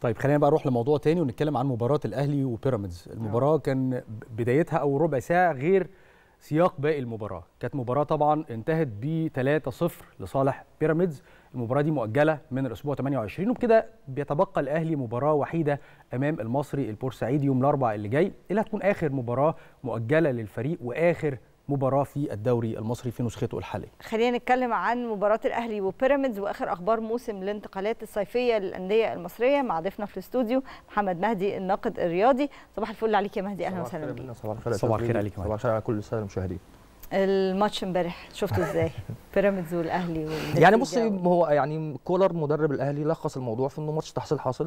طيب خلينا بقى نروح لموضوع تاني ونتكلم عن مباراة الأهلي وبيراميدز. المباراة كان بدايتها أول ربع ساعة غير سياق باقي المباراة. كانت مباراة طبعا انتهت ب 3-0 لصالح بيراميدز. المباراة دي مؤجلة من الأسبوع 28، وبكده بيتبقى الأهلي مباراة وحيدة أمام المصري البورسعيدي يوم الأربعاء اللي جاي، اللي هتكون آخر مباراة مؤجلة للفريق وآخر مباراة في الدوري المصري في نسخته الحالية. خلينا نتكلم عن مباراة الأهلي وبيراميدز وآخر أخبار موسم الانتقالات الصيفية للأندية المصرية مع ضيفنا في الاستوديو محمد مهدي الناقد الرياضي. صباح الفل عليك يا مهدي، أهلا وسهلا بك. صباح الخير عليك. صباح الخير على كل السادة المشاهدين. الماتش امبارح شفته ازاي؟ بيراميدز والأهلي يعني بصي، هو يعني كولر مدرب الأهلي لخص الموضوع في إنه ماتش تحصيل حاصل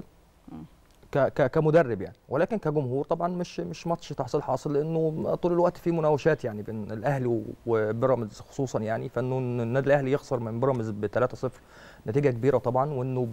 كمدرب يعني، ولكن كجمهور طبعا مش ماتش تحصيل حاصل، لانه طول الوقت في مناوشات يعني بين الاهلي وبيراميدز خصوصا يعني، فانه النادي الاهلي يخسر من بيراميدز ب 3-0 نتيجه كبيره طبعا، وانه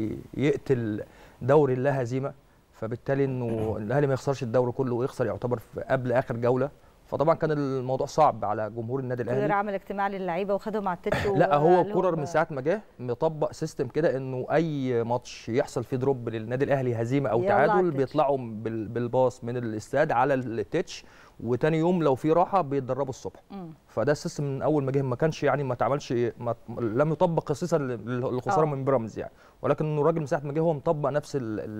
بيقتل دوري اللا هزيمه، فبالتالي انه الاهلي ما يخسرش الدوري كله ويخسر يعتبر قبل اخر جوله، فطبعا كان الموضوع صعب على جمهور النادي الاهلي. كولر عمل اجتماع للعيبه وخدهم على التتش. لا، هو كولر من ساعه ما جه مطبق سيستم كده، انه اي ماتش يحصل فيه دروب للنادي الاهلي هزيمه او تعادل بيطلعوا بالباص من الاستاد على التتش، وتاني يوم لو في راحه بيتدربوا الصبح. فده السيستم من اول ما جه، ما كانش يعني ما اتعملش، لم يطبق خصيصا الخساره من بيراميدز يعني، ولكن انه الراجل من ساعه ما جه هو مطبق نفس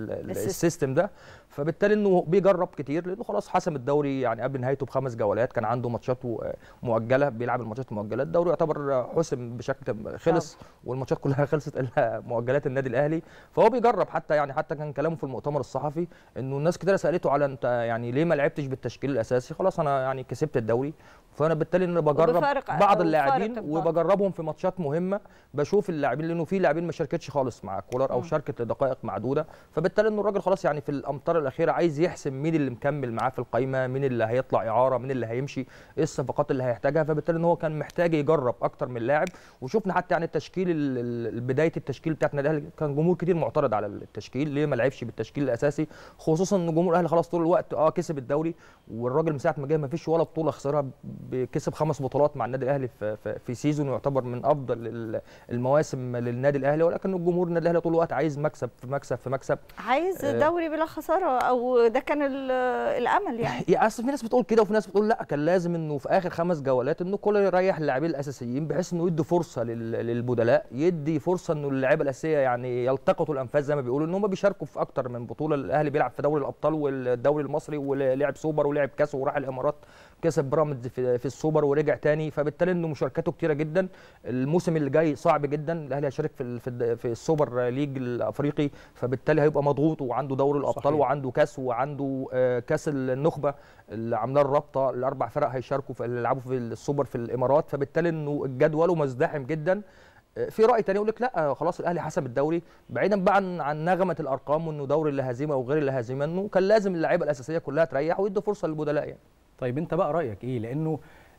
السيستم ده، فبالتالي انه بيجرب كتير، لانه خلاص حسم الدوري يعني قبل نهايته ب5 جولات، كان عنده ماتشات مؤجله بيلعب الماتشات المؤجله، الدوري يعتبر حسم بشكل خلص والماتشات كلها خلصت الا مؤجلات النادي الاهلي، فهو بيجرب. حتى كان كلامه في المؤتمر الصحفي انه الناس كتير سالته على انت يعني ليه ما لعبتش بالتشكيل الاساسي، خلاص انا يعني كسبت الدوري، فانا بالتالي انا بجرب بعض اللاعبين وبجربهم في ماتشات مهمه، بشوف اللاعبين، لانه في لاعبين ما شاركتش خالص مع كولر او شاركت لدقائق معدوده، فبالتالي انه الراجل خلاص يعني في الامتار الاخيره عايز يحسم مين اللي مكمل معاه في القائمه، مين اللي هيطلع اعاره، مين اللي هيمشي، ايه الصفقات اللي هيحتاجها، فبالتالي ان هو كان محتاج يجرب اكتر من لاعب. وشفنا حتى يعني التشكيل، بدايه التشكيل بتاعت النادي الاهلي كان جمهور كتير معترض على التشكيل، ليه ما لعبش بالتشكيل الاساسي، خصوصا ان جمهور الاهلي خلاص طول الوقت كسب الدوري، والراجل من ساعه ما جه ما فيش ولا بطوله خسرها، كسب 5 بطولات مع النادي الاهلي في سيزون يعتبر من افضل المواسم للنادي الاهلي، ولكن الجمهور النادي الاهلي طول الوقت عايز مكسب في مكسب في مكسب، عايز دوري بلا خساره، او ده كان الامل يعني. يا اصل في ناس بتقول كده وفي ناس بتقول لا، كان لازم انه في اخر 5 جولات انه كولر يريح اللاعبين الاساسيين بحيث انه يدي فرصه للبدلاء، يدي فرصه انه اللعيبه الاساسيه يعني يلتقطوا الانفاس زي ما بيقولوا، ان هم بيشاركوا في اكتر من بطوله. الاهلي بيلعب في دوري الابطال والدوري المصري ولعب سوبر ولعب كاس وراح الامارات كسب بيراميدز في السوبر ورجع تاني، فبالتالي انه مشاركاته كتيره جدا. الموسم اللي جاي صعب جدا، الاهلي هيشارك في السوبر ليج الافريقي، فبالتالي هيبقى مضغوط وعنده دوري الابطال صحيح. وعنده كاس وعنده كاس النخبه اللي عاملاه الرابطه، ال4 فرق هيشاركوا في يلعبوا في السوبر في الامارات، فبالتالي انه الجدول مزدحم جدا. في راي تاني يقول لك لا خلاص الاهلي حسم الدوري، بعيدا بقى عن نغمه الارقام وانه دوري اللا هزيمه وغير اللا هزيمه، انه كان لازم اللعيبه الاساسيه كلها تريح ويدوا فرصه للبدلاء يعني. طيب انت بقى رايك ايه؟ لانه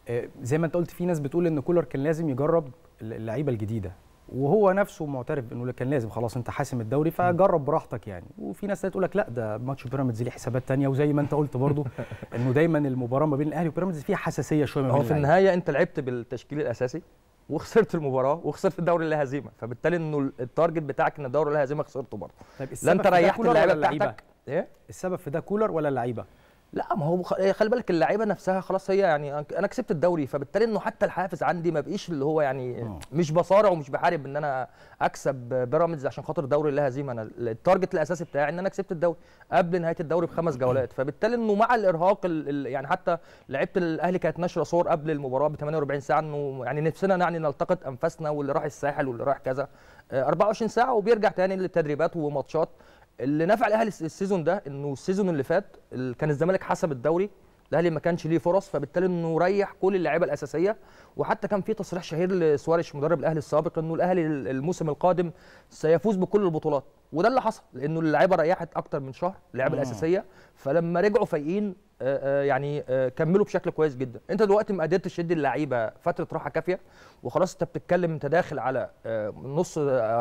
زي ما انت قلت في ناس بتقول ان كولر كان لازم يجرب اللعيبه الجديده، وهو نفسه معترف انه كان لازم، خلاص انت حاسم الدوري فجرب براحتك يعني. وفي ناس تقول لك لا ده ماتش بيراميدز ليه حسابات ثانيه، وزي ما انت قلت برضو انه دايما المباراه ما بين الاهلي وبيراميدز فيها حساسيه شويه ما بين هو في النهايه انت لعبت بالتشكيل الاساسي وخسرت المباراه وخسرت الدوري اللا هزيمه، فبالتالي انه التارجت بتاعك ان الدوري اللا هزيمه خسرته برضه. طيب لا انت ريحت اللعيبه بتاعتك. ايه السبب في ده، كولر ولا اللعيبه؟ لا، ما هو خلي بالك اللعيبه نفسها خلاص، هي يعني انا كسبت الدوري، فبالتالي انه حتى الحافز عندي ما بقيش اللي هو يعني مش بصارع ومش بحارب ان انا اكسب بيراميدز عشان خاطر الدوري اللا هزيمه، انا التارجت الاساسي بتاعي ان انا كسبت الدوري قبل نهايه الدوري ب5 جولات، فبالتالي انه مع الارهاق يعني حتى لعيبه الاهلي كانت نشره صور قبل المباراه ب 48 ساعه انه يعني نفسنا يعني نلتقط انفاسنا، واللي راح الساحل واللي راح كذا 24 ساعه وبيرجع تاني للتدريبات وماتشات. اللي نفع الاهلي السيزون ده انه السيزون اللي فات كان الزمالك حسب الدوري، الاهلي ما كانش ليه فرص، فبالتالي انه ريح كل اللعيبه الاساسيه. وحتى كان في تصريح شهير لسواريش مدرب الاهلي السابق انه الاهلي الموسم القادم سيفوز بكل البطولات، وده اللي حصل لانه اللعيبه ريحت اكتر من شهر اللعيبه الاساسيه، فلما رجعوا فايقين يعني كملوا بشكل كويس جدا. انت دلوقتي ما قدرتش تدي اللعيبه فتره راحه كافيه، وخلاص انت بتتكلم انت داخل على نص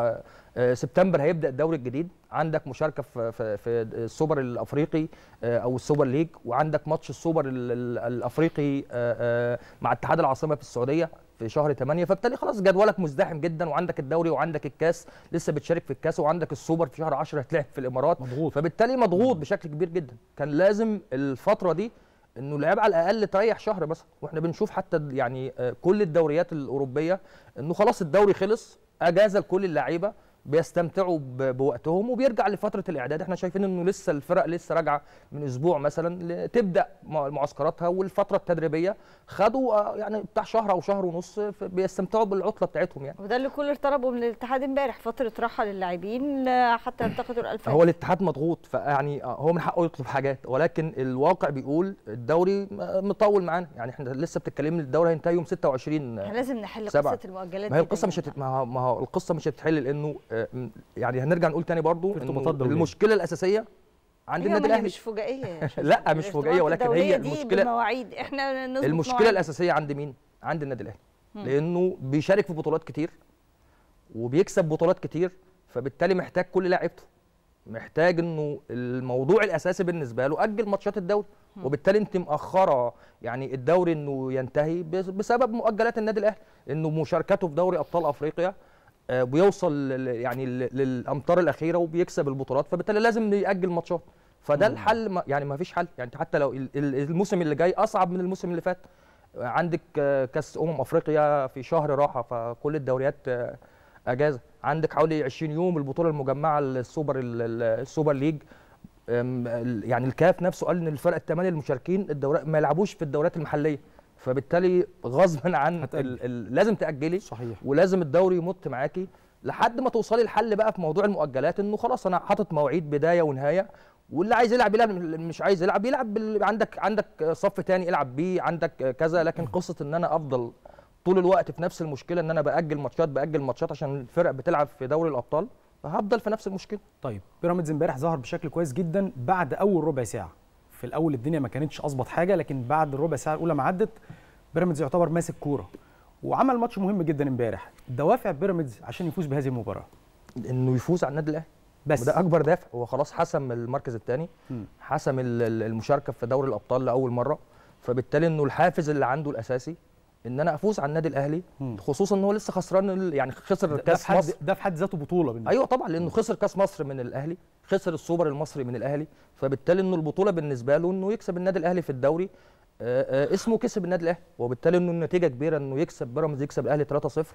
سبتمبر هيبدا الدوري الجديد، عندك مشاركه في السوبر الافريقي او السوبر ليج، وعندك ماتش السوبر الافريقي مع اتحاد العاصمه في السعوديه، في شهر 8، فبالتالي خلاص جدولك مزدحم جدا، وعندك الدوري وعندك الكاس لسه بتشارك في الكاس، وعندك السوبر في شهر 10 هتلعب في الامارات، مضغوط. فبالتالي مضغوط بشكل كبير جدا. كان لازم الفتره دي انه اللعيبه على الاقل تريح شهر مثلا، واحنا بنشوف حتى يعني كل الدوريات الاوروبيه انه خلاص الدوري خلص، اجازه لكل اللعيبه بيستمتعوا بوقتهم وبيرجع لفتره الاعداد. احنا شايفين انه لسه الفرق لسه راجعه من اسبوع مثلا تبدا معسكراتها والفتره التدريبيه، خدوا يعني بتاع شهر او شهر ونص بيستمتعوا بالعطله بتاعتهم يعني. وده اللي كولر طلبه من الاتحاد امبارح، فتره راحه للاعبين حتى ينتقدوا الالفات. هو الاتحاد مضغوط، فيعني هو من حقه يطلب حاجات، ولكن الواقع بيقول الدوري مطول معانا، يعني احنا لسه بتتكلمي الدوري هينتهي يوم 26. احنا لازم نحل قصه المؤجلات. ما هي القصه ما هو القصه مش هتتحل، لانه يعني هنرجع نقول تاني برضو المشكله الاساسيه عند النادي الاهلي مش فجائيه لا مش فجائيه، ولكن هي المشكله بالمواعيد. احنا المشكله الاساسيه عند مين؟ عند النادي الاهلي، لانه بيشارك في بطولات كتير وبيكسب بطولات كتير، فبالتالي محتاج كل لاعيبته، محتاج انه الموضوع الاساسي بالنسبه له اجل ماتشات الدوري، وبالتالي انت مأخره يعني الدوري انه ينتهي بسبب مؤجلات النادي الاهلي، انه مشاركته في دوري ابطال افريقيا بيوصل يعني للامتار الاخيره وبيكسب البطولات، فبالتالي لازم يأجل ماتشات. فده الحل، يعني ما فيش حل، يعني حتى لو الموسم اللي جاي اصعب من الموسم اللي فات، عندك كاس افريقيا في شهر راحه، فكل الدوريات اجازه، عندك حوالي 20 يوم البطوله المجمعه السوبر ليج، يعني الكاف نفسه قال ان الفرق الثمانيه المشاركين الدوري ما يلعبوش في الدوريات المحليه، فبالتالي غصبا عن لازم تاجلي. صحيح. ولازم الدوري يمط معاكي لحد ما توصلي لحل بقى في موضوع المؤجلات، انه خلاص انا حاطط مواعيد بدايه ونهايه، واللي عايز يلعب يلعب، مش عايز يلعب يلعب عندك صف ثاني العب بيه، عندك كذا. لكن قصه ان انا افضل طول الوقت في نفس المشكله، ان انا باجل ماتشات عشان الفرق بتلعب في دوري الابطال، فهفضل في نفس المشكله. طيب بيراميدز امبارح ظهر بشكل كويس جدا بعد اول ربع ساعه. في الاول الدنيا ما كانتش اظبط حاجه، لكن بعد الربع ساعه الاولى ما عدت بيراميدز يعتبر ماسك كوره وعمل ماتش مهم جدا امبارح. دوافع بيراميدز عشان يفوز بهذه المباراه انه يفوز على النادي الاهلي بس، وده اكبر دافع. هو خلاص حسم المركز الثاني، حسم المشاركه في دوري الابطال لاول مره، فبالتالي انه الحافز اللي عنده الاساسي ان انا افوز على النادي الاهلي، خصوصا ان هو لسه خسران، يعني خسر كاس مصر. ده في حد ذاته بطوله بالنسبه. ايوه طبعا، لانه خسر كاس مصر من الاهلي، خسر السوبر المصري من الاهلي، فبالتالي انه البطوله بالنسبه له انه يكسب النادي الاهلي في الدوري، اسمه كسب النادي الاهلي، وبالتالي انه النتيجه كبيره انه يكسب بيراميدز، يكسب الاهلي 3-0،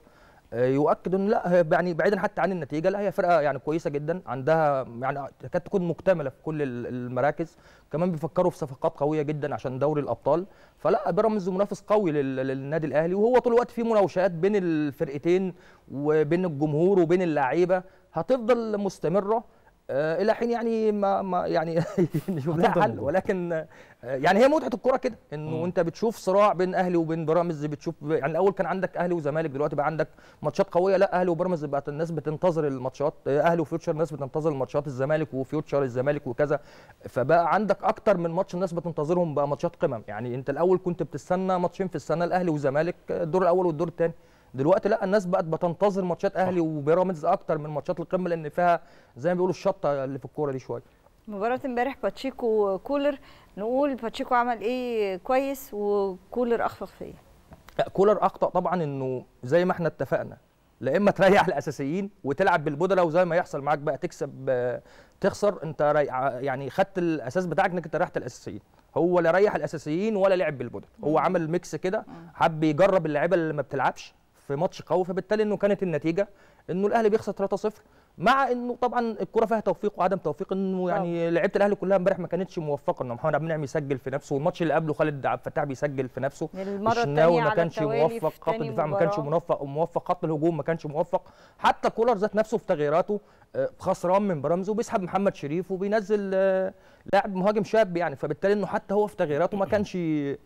يؤكد ان لا يعني بعيدا حتى عن النتيجه، لا هي فرقه يعني كويسه جدا، عندها يعني تكاد تكون مكتمله في كل المراكز، كمان بيفكروا في صفقات قويه جدا عشان دوري الابطال، فلا بيراميدز منافس قوي للنادي الاهلي، وهو طول الوقت في مناوشات بين الفرقتين وبين الجمهور وبين اللعيبه هتفضل مستمره الى حين يعني ما يعني نشوف لها حل. ولكن يعني هي متعه الكوره كده، انه انت بتشوف صراع بين اهلي وبين بيراميدز، بتشوف يعني الاول كان عندك اهلي وزمالك، دلوقتي بقى عندك ماتشات قويه، لا اهلي وبيراميدز بقت الناس بتنتظر الماتشات، اهلي وفيوتشر الناس بتنتظر الماتشات، الزمالك وفيوتشر الزمالك وكذا، فبقى عندك اكتر من ماتش الناس بتنتظرهم، بقى ماتشات قمم. يعني انت الاول كنت بتستنى ماتشين في السنه، الاهلي والزمالك الدور الاول والدور الثاني، دلوقتي لا الناس بقت بتنتظر ماتشات اهلي وبيراميدز اكتر من ماتشات القمه، لان فيها زي ما بيقولوا الشطه اللي في الكوره دي شويه. مباراه امبارح باتشيكو كولر، نقول باتشيكو عمل ايه كويس وكولر اخفق فيه؟ كولر اخطا طبعا، انه زي ما احنا اتفقنا، لا اما تريح الاساسيين وتلعب بالبودره، وزي ما يحصل معاك بقى تكسب تخسر، انت يعني خدت الاساس بتاعك انك انت ريحت الاساسيين، هو لا ريح الاساسيين ولا لعب بالبودره، هو عمل ميكس كده، حب يجرب اللعيبه اللي ما بتلعبش في ماتش قوي، فبالتالي انه كانت النتيجه انه الاهلي بيخسر 3-0، مع انه طبعا الكره فيها توفيق وعدم توفيق، انه يعني لعيبه الاهلي كلها امبارح ما كانتش موفقه، انه محمد عبد المنعم يسجل في نفسه، والماتش اللي قبله خالد عبد الفتاح بيسجل في نفسه، الشناوي ما كانش موفق، خط الدفاع ما كانش موفق، خط الهجوم ما كانش موفق، حتى كولر ذات نفسه في تغييراته خسران من بيراميدز وبيسحب محمد شريف وبينزل لاعب مهاجم شاب، يعني فبالتالي انه حتى هو في تغييراته ما كانش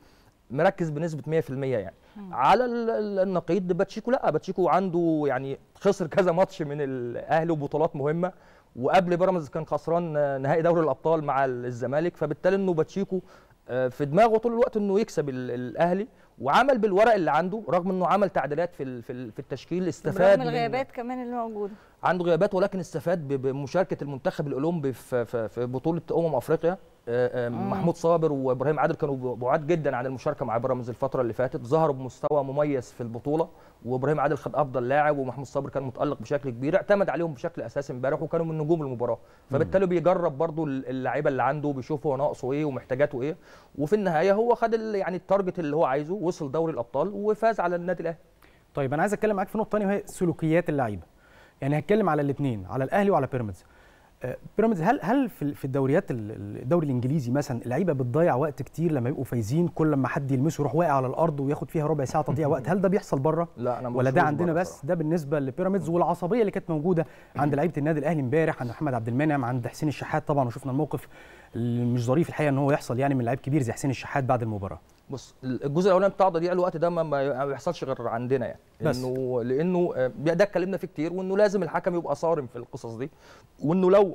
مركز بنسبه 100% يعني. على النقيض باتشيكو، لا باتشيكو عنده يعني خسر كذا ماتش من الاهلي وبطولات مهمه، وقبل بيراميدز كان خسران نهائي دوري الابطال مع الزمالك، فبالتالي انه باتشيكو في دماغه طول الوقت انه يكسب الاهلي، وعمل بالورق اللي عنده، رغم انه عمل تعديلات في التشكيل، استفاد من الغيابات كمان اللي موجوده. عنده غيابات ولكن استفاد بمشاركه المنتخب الاولمبي في بطوله افريقيا. محمود صابر وابراهيم عادل كانوا بعاد جدا عن المشاركه مع بيراميدز الفتره اللي فاتت، ظهروا بمستوى مميز في البطوله، وابراهيم عادل خد افضل لاعب، ومحمود صابر كان متالق بشكل كبير، اعتمد عليهم بشكل اساسي امبارح وكانوا من نجوم المباراه. فبالتالي بيجرب برضو اللعيبه اللي عنده، بيشوف هو ناقصه ايه ومحتاجاته ايه، وفي النهايه هو خد يعني التارجت اللي هو عايزه، وصل دوري الابطال وفاز على النادي الاهلي. طيب انا عايز اتكلم معاك في نقطه ثانيه وهي سلوكيات اللعيبه. يعني هتكلم على الاثنين، على الاهلي وعلى بيراميدز. بيراميدز هل في الدوريات الدوري الانجليزي مثلا اللعيبه بتضيع وقت كتير لما يبقوا فايزين، كل ما حد يلمسه يروح واقع على الارض وياخد فيها ربع ساعه تضييع وقت؟ هل ده بيحصل بره؟ لا انا ولا ده عندنا بس؟ ده بالنسبه لبيراميدز، والعصبيه اللي كانت موجوده عند لعيبه النادي الاهلي امبارح، عند محمد عبد المنعم، عند حسين الشحات طبعا، وشفنا الموقف اللي مش ظريف الحقيقه ان هو يحصل يعني من لعيب كبير زي حسين الشحات بعد المباراه. بص، الجزء الاولاني بتاع تضييع الوقت ده ما بيحصلش غير عندنا يعني، لانه ده اتكلمنا فيه كتير، وانه لازم الحكم يبقى صارم في القصص دي، وانه لو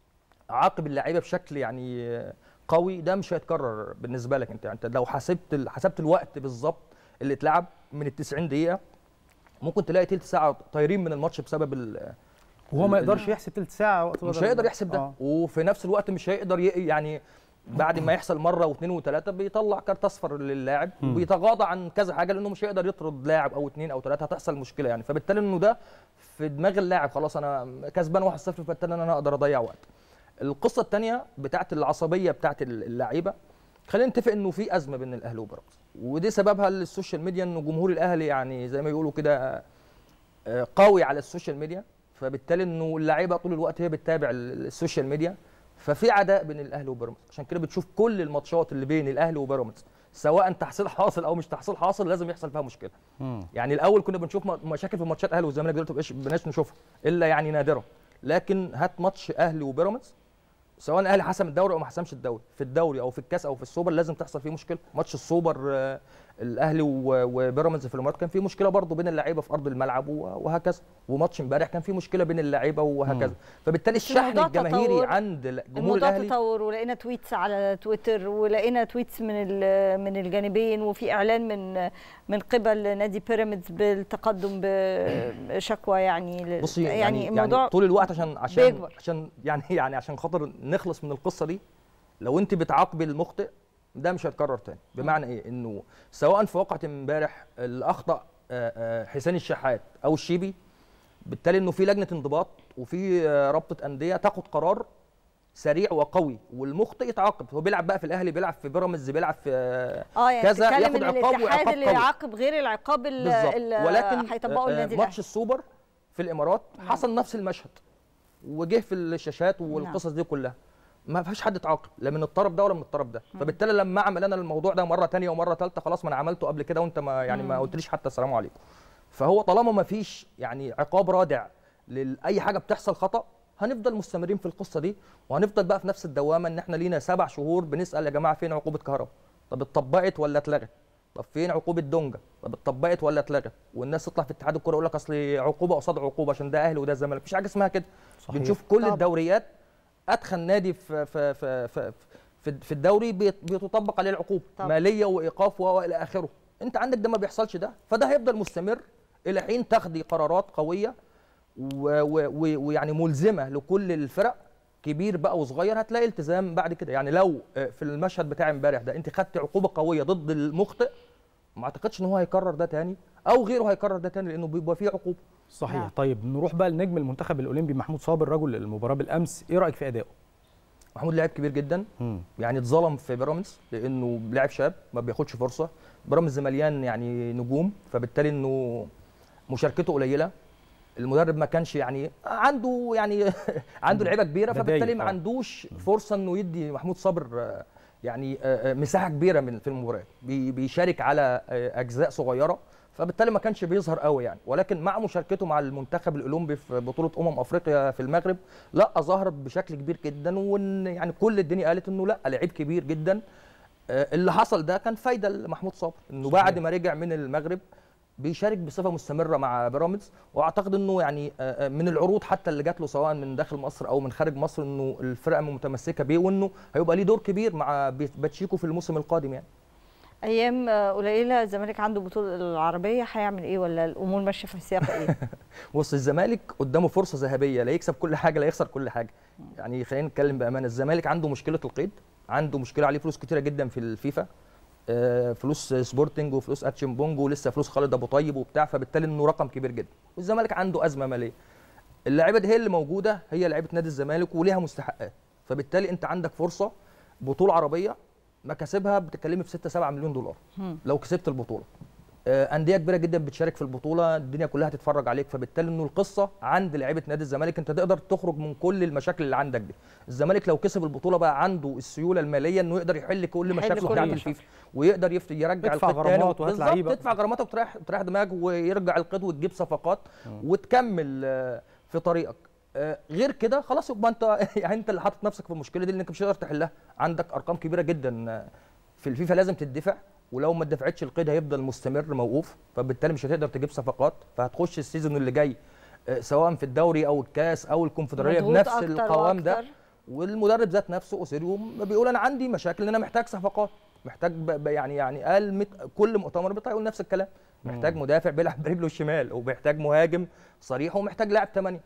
عاقب اللعيبه بشكل يعني قوي ده مش هيتكرر بالنسبه لك. انت لو حسبت الوقت بالظبط اللي اتلعب من ال90 دقيقه، ممكن تلاقي تلت ساعه طايرين من الماتش بسبب وهو ما يقدرش يحسب تلت ساعه وقت، مش هيقدر يحسب ده. وفي نفس الوقت مش هيقدر يعني بعد ما يحصل مره واثنين وثلاثه بيطلع كارت اصفر للاعب وبيتغاضى عن كذا حاجه، لانه مش هيقدر يطرد لاعب او اثنين او ثلاثه، هتحصل مشكله يعني. فبالتالي انه ده في دماغ اللاعب، خلاص انا كسبان 1-0، فبالتالي انا اقدر اضيع وقت. القصه الثانيه بتاعه العصبيه بتاعه اللعيبه، خلينا نتفق انه في ازمه بين الاهلي وبيراميدز، ودي سببها السوشيال ميديا، انه جمهور الاهلي يعني زي ما يقولوا كده قوي على السوشيال ميديا، فبالتالي انه اللعيبه طول الوقت هي بتتابع السوشيال ميديا، ففي عداء بين الاهلي وبيراميدز. عشان كده بتشوف كل الماتشات اللي بين الاهلي وبيراميدز سواء تحصيل حاصل او مش تحصيل حاصل لازم يحصل فيها مشكله. يعني الاول كنا بنشوف مشاكل في ماتشات الاهلي والزمالك، دلوقتي ما بقناش نشوفها الا يعني نادرا. لكن هات ماتش اهلي وبيراميدز، سواء الاهلي حسم الدوري او ما حسمش الدوري، في الدوري او في الكاس او في السوبر لازم تحصل فيه مشكله. ماتش السوبر الاهلي وبيراميدز في الامارات كان في مشكله برضه بين اللعيبه في ارض الملعب وهكذا، وماتش امبارح كان في مشكله بين اللعيبه وهكذا. فبالتالي الشحن الجماهيري عند جمهور الاهلي الموضوع تطور، ولقينا تويتس على تويتر، ولقينا تويتس من الجانبين، وفي اعلان من قبل نادي بيراميدز بالتقدم بشكوى يعني. بصي يعني الموضوع يعني طول الوقت بيكبر. عشان يعني عشان خاطر نخلص من القصه دي، لو انت بتعاقبي المخطئ ده مش هيتكرر تاني. بمعنى ايه؟ انه سواء في واقعه امبارح اللي اخطا حسين الشحات او الشيبي، بالتالي انه في لجنه انضباط وفي رابطه انديه تاخد قرار سريع وقوي، والمخطئ يتعاقب. هو بيلعب بقى في الاهلي، بيلعب في بيراميدز، بيلعب في يعني كذا، ياخد عقاب وعقاب اللي يعاقب غير العقاب اللي ولكن هيطبقه النادي الاهلي. ماتش السوبر في الامارات حصل نفس المشهد، وجه في الشاشات والقصص دي كلها، ما فيهاش حد اتعاقب لا من الطرف ده ولا من الطرف ده. فبالتالي لما اعمل انا الموضوع ده مره ثانيه ومره ثالثه، خلاص ما انا عملته قبل كده وانت ما قلتليش حتى السلام عليكم. فهو طالما ما فيش يعني عقاب رادع لاي حاجه بتحصل خطا، هنفضل مستمرين في القصه دي، وهنفضل بقى في نفس الدوامه ان احنا لينا 7 شهور بنسال يا جماعه فين عقوبه كهرباء؟ طب اتطبقت ولا اتلغت؟ طب فين عقوبه دونجا؟ طب اتطبقت ولا اتلغت؟ والناس تطلع في اتحاد الكوره يقول لك اصل عقوبه قصاد عقوبه عشان ده اهلي وده الزمالك. مفيش حاجه اسمها كده. صحيح. بنشوف كل الدوريات ادخل نادي في الدوري بيتطبق عليه العقوبه ماليه وايقاف والى اخره. انت عندك ده ما بيحصلش ده، فده هيفضل مستمر الى حين تاخدي قرارات قويه ويعني ملزمه لكل الفرق، كبير بقى وصغير، هتلاقي التزام بعد كده. يعني لو في المشهد بتاع امبارح ده انت خدت عقوبه قويه ضد المخطئ، ما اعتقدش ان هو هيكرر ده تاني او غيره هيكرر ده تاني، لانه بيبقى فيه عقوبه. صحيح. طيب نروح بقى لنجم المنتخب الاولمبي محمود صابر، رجل المباراه بالامس، ايه رايك في ادائه؟ محمود لاعب كبير جدا. يعني اتظلم في بيراميدز لانه لاعب شاب ما بياخدش فرصه، بيراميدز مليان يعني نجوم، فبالتالي انه مشاركته قليله، المدرب ما كانش يعني عنده عنده لعيبه كبيره، فبالتالي ما عندوش فرصه انه يدي محمود صابر يعني مساحه كبيره في المباريات، بيشارك على اجزاء صغيره، فبالتالي ما كانش بيظهر قوي يعني. ولكن مع مشاركته مع المنتخب الاولمبي في بطوله افريقيا في المغرب، لا ظهر بشكل كبير جدا، وان يعني كل الدنيا قالت انه لا لعيب كبير جدا. اللي حصل ده كان فايده لمحمود صابر، انه بعد ما رجع من المغرب بيشارك بصفه مستمره مع بيراميدز، واعتقد انه يعني من العروض حتى اللي جات له سواء من داخل مصر او من خارج مصر، انه الفرقه متمسكه بيه، وانه هيبقى ليه دور كبير مع باتشيكو في الموسم القادم يعني. ايام قليله الزمالك عنده بطوله العربيه، هيعمل ايه ولا الامور ماشيه في سياق ايه؟ بص، الزمالك قدامه فرصه ذهبيه، لا يكسب كل حاجه لا يخسر كل حاجه. يعني خلينا نتكلم بامانه، الزمالك عنده مشكله القيد، عنده مشكله عليه فلوس كتيره جدا في الفيفا، فلوس سبورتنج وفلوس اتشن بونج ولسه فلوس خالد ابو طيب وبتاع، فبالتالي انه رقم كبير جدا. والزمالك عنده ازمه ماليه. اللعيبه دي هي اللي موجوده، هي لعيبه نادي الزمالك وليها مستحقات، فبالتالي انت عندك فرصه بطوله عربيه مكاسبها بتتكلمي في 6 7 مليون دولار لو كسبت البطوله. انديه كبيره جدا بتشارك في البطوله، الدنيا كلها هتتفرج عليك، فبالتالي انه القصه عند لعيبه نادي الزمالك انت تقدر تخرج من كل المشاكل اللي عندك دي. الزمالك لو كسب البطوله بقى عنده السيوله الماليه انه يقدر يحل كل مشاكله بتاعت الفيفا، ويقدر يرجع القيد تاني، بالظبط تدفع غرامات وتريح دماغك ويرجع القيد وتجيب صفقات وتكمل في طريقك. غير كده خلاص يبقى انت يعني انت اللي حاطط نفسك في المشكله دي لانك مش هتقدر تحلها. عندك ارقام كبيره جدا في الفيفا لازم تدفع، ولو ما اتدفعتش القيد هيفضل مستمر موقوف، فبالتالي مش هتقدر تجيب صفقات، فهتخش السيزون اللي جاي سواء في الدوري او الكاس او الكونفدراليه بنفس القوام ده. والمدرب ذات نفسه اوسيريو بيقول انا عندي مشاكل ان انا محتاج صفقات، محتاج يعني قال كل مؤتمر بيطلع يقول نفس الكلام، محتاج مدافع بيلعب برجله الشمال، وبيحتاج مهاجم صريح، ومحتاج لاعب 8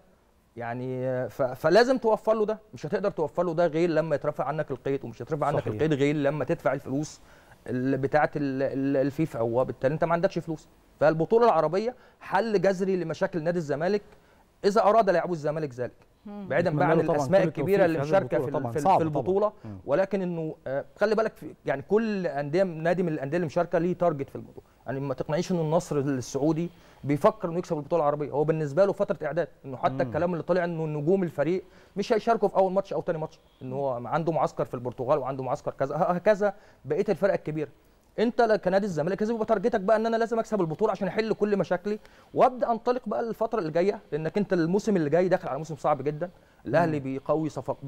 يعني فلازم توفر له ده. مش هتقدر توفر له ده غير لما يترفع عنك القيد، ومش هيترفع عنك القيد غير لما تدفع الفلوس بتاعه الفيفا، وبالتالي انت ما عندكش فلوس. فالبطوله العربيه حل جذري لمشاكل نادي الزمالك اذا اراد لاعبو الزمالك ذلك، بعيدا بقى عن الاسماء الكبيره اللي مشاركه في البطوله، ولكن انه خلي بالك يعني كل انديه نادي من الانديه اللي مشاركه ليه تارجت في البطوله. يعني ما تقنعيش انه النصر السعودي بيفكر انه يكسب البطوله العربيه، هو بالنسبه له فتره اعداد، انه حتى الكلام اللي طلع انه نجوم الفريق مش هيشاركوا في اول ماتش او ثاني ماتش، ان هو عنده معسكر في البرتغال وعنده معسكر كذا هكذا بقيه الفرق الكبيره. انت كنادي الزمالك لازم يبقى تارجتك بقى ان انا لازم اكسب البطوله عشان احل كل مشاكلي وابدا انطلق بقى الفتره اللي جايه، لانك انت الموسم اللي جاي داخل على موسم صعب جدا. الاهلي بيقوي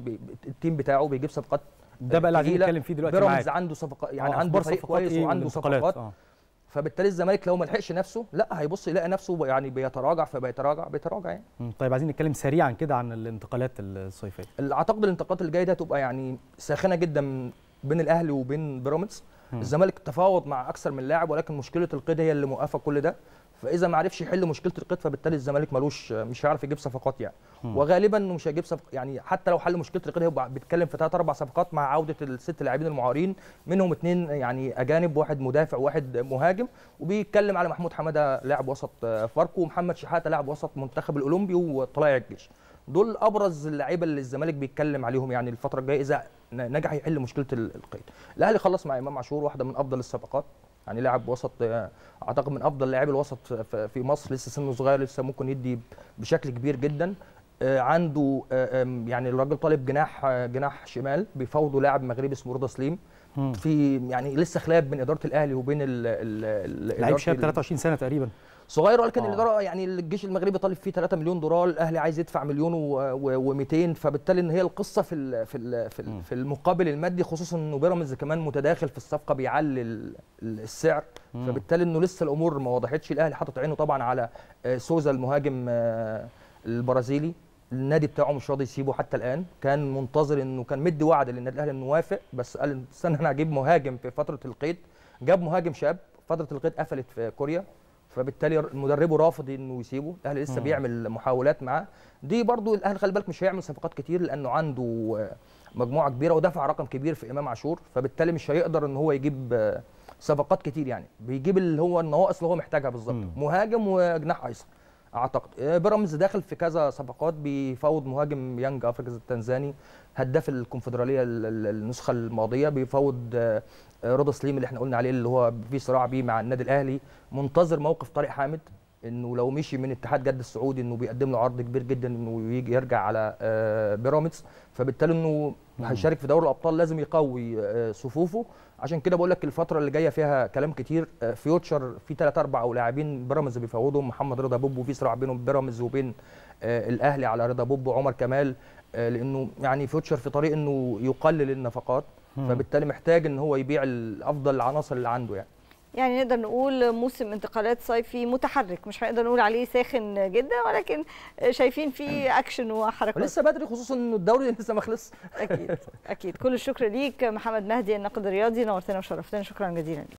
التيم بتاعه، بيجيب صفقات، ده بقى اللي عايزين نتكلم فيه دلوقتي. بيراميدز عنده صفقات، يعني عنده فريق كويس وعنده صفقات، فبالتالي الزمالك لو ما لحقش نفسه لا هيبص يلاقي نفسه يعني بيتراجع بيتراجع يعني. طيب عايزين نتكلم سريعا كده عن الانتقالات الصيفيه. اعتقد الانتقالات اللي جايه دي هتبقى يعني ساخنه جدا بين الاهلي وبين بيراميدز. الزمالك تفاوض مع اكثر من لاعب، ولكن مشكله القيد هي اللي موقفه كل ده، فاذا ما عرفش يحل مشكله القيد فبالتالي الزمالك مش هيعرف يجيب صفقات يعني. وغالبا انه مش هيجيب يعني حتى لو حل مشكله القيد هيبقى بيتكلم في 3 4 صفقات مع عوده ال6 لاعبين المعارين، منهم 2 يعني اجانب، واحد مدافع وواحد مهاجم، وبيتكلم على محمود حماده لاعب وسط فاركو، ومحمد شحاته لاعب وسط منتخب الاولمبي، وطلائع الجيش. دول ابرز اللعيبه اللي الزمالك بيتكلم عليهم يعني الفتره الجايه اذا نجح يحل مشكله القيد. الاهلي خلص مع امام عاشور، واحده من افضل الصفقات، يعني لاعب وسط اعتقد من افضل لاعبي الوسط في مصر، لسه سنه صغير، لسه ممكن يدي بشكل كبير جدا. عنده يعني الراجل طالب جناح شمال، بيفاوضوا لاعب مغربي اسمه رضا سليم، في يعني لسه خلاف بين اداره الاهلي وبين لعيب شاب 23 سنه تقريبا، صغير، ولكن الاداره يعني الجيش المغربي طالب فيه 3 مليون دولار، الاهلي عايز يدفع 1.2 مليون، فبالتالي ان هي القصه في المقابل المادي، خصوصا انه بيراميدز كمان متداخل في الصفقه بيعلي السعر، فبالتالي انه لسه الامور ما وضحتش. الاهلي حاطط عينه طبعا على سوزا المهاجم البرازيلي، النادي بتاعه مش راضي يسيبه حتى الان، كان منتظر انه كان مدي وعد للنادي الاهلي انه وافق، بس قال استنى انا هجيب مهاجم في فتره القيد، جاب مهاجم شاب، فتره القيد قفلت في كوريا، فبالتالي مدربه رافض انه يسيبه، الاهلي لسه بيعمل محاولات معاه. دي برضو الاهلي خلي بالك مش هيعمل صفقات كتير لانه عنده مجموعه كبيره ودفع رقم كبير في امام عاشور، فبالتالي مش هيقدر ان هو يجيب صفقات كتير، يعني بيجيب اللي هو النواقص اللي هو محتاجها بالظبط، مهاجم وجناح ايسر. اعتقد بيراميدز داخل في كذا صفقات، بيفاوض مهاجم يانج افريكانز التنزاني هداف الكونفدراليه النسخه الماضيه، بيفاوض رضا سليم اللي احنا قلنا عليه اللي هو في صراع بيه مع النادي الاهلي، منتظر موقف طارق حامد انه لو مشي من اتحاد جده السعودي انه بيقدم له عرض كبير جدا انه يجي يرجع على بيراميدز، فبالتالي انه هيشارك في دوري الابطال لازم يقوي صفوفه. عشان كده بقول لك الفتره اللي جايه فيها كلام كتير. فيوتشر في 3 4 لاعبين بيراميدز بيفاوضهم، محمد رضا بوبو في صراع بينهم بيراميدز وبين الاهلي على رضا بوبو، عمر كمال، لانه يعني فيوتشر في طريق انه يقلل النفقات، فبالتالي محتاج ان هو يبيع افضل العناصر اللي عنده يعني نقدر نقول موسم انتقالات صيفي متحرك، مش هنقدر نقول عليه ساخن جدا، ولكن شايفين فيه اكشن وحركات. لسه بدري، خصوصا انه الدوري لسه ما خلص. اكيد اكيد. كل الشكر ليك محمد مهدي الناقد الرياضي، نورتنا وشرفتنا، شكرا جزيلا ليك.